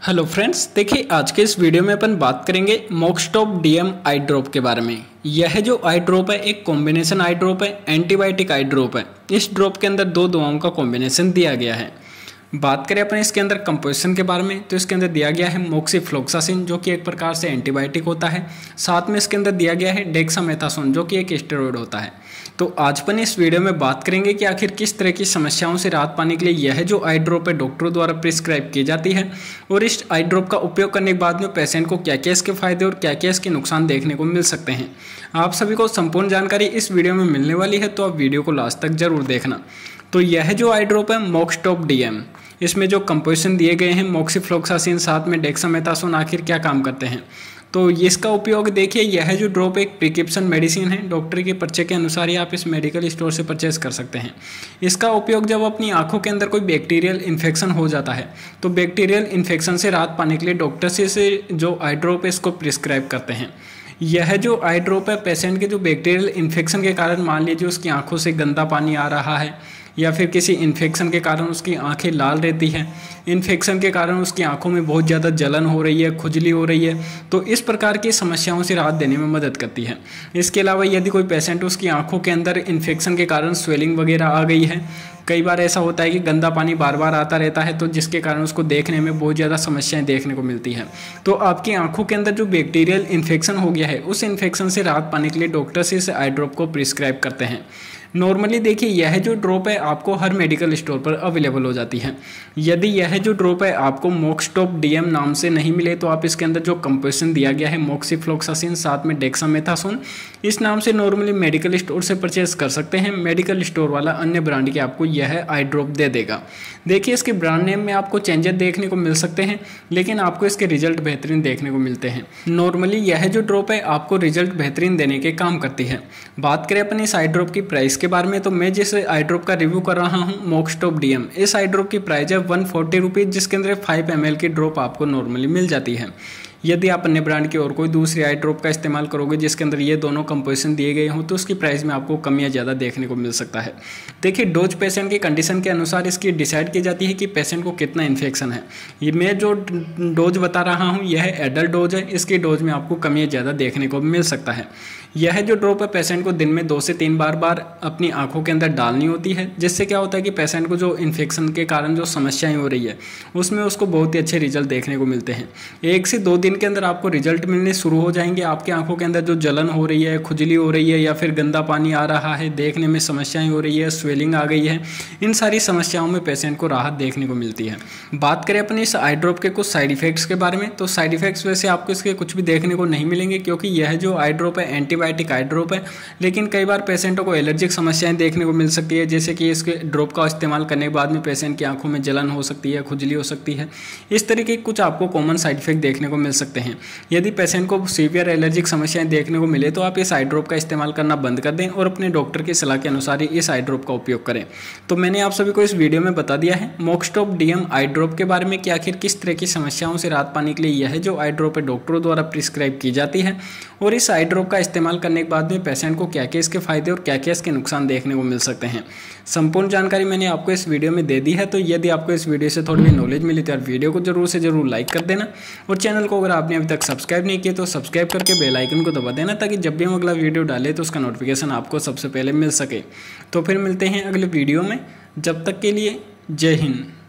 Hello friends, देखिए आज के इस वीडियो में अपन बात करेंगे मोक्सटॉप डीएम आई ड्रॉप के बारे में। यह जो आई ड्रॉप है एक कॉम्बिनेशन आई ड्रॉप है, एंटीबायोटिक आई ड्रॉप है। इस ड्रॉप के अंदर दो दवाओं का कॉम्बिनेशन दिया गया है। बात करें अपन इसके अंदर कंपोजिशन के बारे में तो इसके अंदर दिया गया है मोक्सीफ्लोक्सासिन जो कि एक प्रकार से एंटीबायोटिक होता है। साथ में इसके अंदर दिया गया है डेक्सामेथासोन जो कि एक स्टेरॉइड होता है। तो आज अपन इस वीडियो में बात करेंगे कि आखिर किस तरह की समस्याओं से राहत पाने के लिए यह जो आई ड्रॉप है डॉक्टरों द्वारा प्रिस्क्राइब की जाती है, और इस आई ड्रॉप का उपयोग करने के बाद में पेशेंट को क्या क्या इसके फायदे और क्या क्या इसके नुकसान देखने को मिल सकते हैं। आप सभी को संपूर्ण जानकारी इस वीडियो में मिलने वाली है, तो आप वीडियो को लास्ट तक जरूर देखना। तो यह जो आई ड्रॉप है मोक्सटॉप डीएम, इसमें जो कंपोजिशन दिए गए हैं मोक्सीफ्लोक्सासिन साथ में डेक्सामेथासोन आखिर क्या काम करते हैं। तो इसका उपयोग देखिए, यह जो ड्रॉप एक प्रिस्क्रिप्शन मेडिसिन है, डॉक्टर के पर्चे के अनुसार ही आप इस मेडिकल स्टोर से परचेज कर सकते हैं। इसका उपयोग जब अपनी आंखों के अंदर कोई बैक्टीरियल इन्फेक्शन हो जाता है तो बैक्टीरियल इन्फेक्शन से राहत पाने के लिए डॉक्टर से जो आई ड्रॉप है इसको प्रिस्क्राइब करते हैं। यह जो आई ड्रॉप है पेशेंट के जो बैक्टीरियल इन्फेक्शन के कारण, मान लीजिए उसकी आंखों से गंदा पानी आ रहा है या फिर किसी इन्फेक्शन के कारण उसकी आंखें लाल रहती हैं, इन्फेक्शन के कारण उसकी आंखों में बहुत ज़्यादा जलन हो रही है, खुजली हो रही है, तो इस प्रकार की समस्याओं से राहत देने में मदद करती है। इसके अलावा यदि कोई पेशेंट उसकी आंखों के अंदर इन्फेक्शन के कारण स्वेलिंग वगैरह आ गई है, कई बार ऐसा होता है कि गंदा पानी बार बार आता रहता है, तो जिसके कारण उसको देखने में बहुत ज़्यादा समस्याएं देखने को मिलती हैं। तो आपकी आंखों के अंदर जो बैक्टीरियल इन्फेक्शन हो गया है उस इन्फेक्शन से राहत पाने के लिए डॉक्टर से इस आई ड्रॉप को प्रिस्क्राइब करते हैं। नॉर्मली देखिए, यह जो ड्रॉप है आपको हर मेडिकल स्टोर पर अवेलेबल हो जाती है। यदि यह जो ड्रॉप है आपको मोक्सटॉप डीएम नाम से नहीं मिले तो आप इसके अंदर जो कंपोजिशन दिया गया है मोक्सीफ्लोक्सासिन साथ में डेक्सामेथासोन, इस नाम से नॉर्मली मेडिकल स्टोर से परचेज कर सकते हैं। मेडिकल स्टोर वाला अन्य ब्रांड के आपको यह आई ड्रॉप दे देगा। देखिए, इसके ब्रांड नेम में आपको चेंजेस देखने को मिल सकते हैं, लेकिन आपको इसके रिजल्ट बेहतरीन देखने को मिलते हैं। नॉर्मली यह जो ड्रॉप है आपको रिजल्ट बेहतरीन देने के काम करती है। बात करें अपन इस आई ड्रॉप की प्राइस के बारे में, तो मैं जिस आई ड्रॉप का रिव्यू कर रहा हूं मोक्सटॉप डीएम, इस आई ड्रॉप की प्राइस है 140 रुपीज़, जिसके अंदर 5 ml की ड्रॉप आपको नॉर्मली मिल जाती है। यदि आप अन्य ब्रांड की और कोई दूसरी आई ड्रॉप का इस्तेमाल करोगे जिसके अंदर ये दोनों कंपोजिशन दिए गए हों तो उसकी प्राइस में आपको कम या ज़्यादा देखने को मिल सकता है। देखिए, डोज पेशेंट की कंडीशन के अनुसार इसकी डिसाइड की जाती है कि पेशेंट को कितना इन्फेक्शन है। ये मैं जो डोज बता रहा हूँ यह एडल्ट डोज है, इसकी डोज में आपको कम या ज़्यादा देखने को मिल सकता है। यह जो ड्रॉप है पेशेंट को दिन में 2 से 3 बार अपनी आंखों के अंदर डालनी होती है, जिससे क्या होता है कि पेशेंट को जो इन्फेक्शन के कारण जो समस्याएं हो रही है उसमें उसको बहुत ही अच्छे रिजल्ट देखने को मिलते हैं। 1 से 2 दिन के अंदर आपको रिजल्ट मिलने शुरू हो जाएंगे। आपकी आंखों के अंदर जो जलन हो रही है, खुजली हो रही है या फिर गंदा पानी आ रहा है, देखने में समस्याएं हो रही है, स्वेलिंग आ गई है, इन सारी समस्याओं में पेशेंट को राहत देखने को मिलती है। बात करें अपने इस आई ड्रॉप के कुछ साइड इफेक्ट्स के बारे में, तो साइड इफेक्ट्स वैसे आपको इसके कुछ भी देखने को नहीं मिलेंगे, क्योंकि यह जो आई ड्रॉप है एंटीबायोटिक आई ड्रॉप है। लेकिन कई बार पेशेंटों को एलर्जिक समस्याएं देखने को मिल सकती है, जैसे कि इसके ड्रॉप का इस्तेमाल करने के बाद में पेशेंट की आंखों में जलन हो सकती है, खुजली हो सकती है। इस तरीके के कुछ आपको कॉमन साइड इफेक्ट देखने को मिल सकते हैं। यदि पेशेंट को सीवियर एलर्जिक समस्याएं देखने को मिले तो आप इस आई ड्रॉप का इस्तेमाल करना बंद कर दें और अपने डॉक्टर की सलाह के अनुसार ही इस आई ड्रॉप का उपयोग करें। तो मैंने आप सभी को इस वीडियो में बता दिया है मोक्सटॉप डीएम आई ड्रॉप के बारे में कि आखिर किस तरह की समस्याओं से राहत पाने के लिए यह जो आई ड्रॉप है डॉक्टरों द्वारा प्रिस्क्राइब की जाती है, और इस आई ड्रॉप का इस्तेमाल करने के बाद में पेशेंट को क्या क्या इसके फायदे और क्या क्या इसके नुकसान देखने को मिल सकते हैं। संपूर्ण जानकारी मैंने आपको इस वीडियो में दे दी है। तो यदि आपको इस वीडियो से थोड़ी भी नॉलेज मिली तो यार वीडियो को जरूर से जरूर लाइक कर देना, और चैनल को अगर आपने अभी तक सब्सक्राइब नहीं किया तो सब्सक्राइब करके बेल आइकन को दबा देना, ताकि जब भी हम अगला वीडियो डालें तो उसका नोटिफिकेशन आपको सबसे पहले मिल सके। तो फिर मिलते हैं अगले वीडियो में, जब तक के लिए जय हिंद।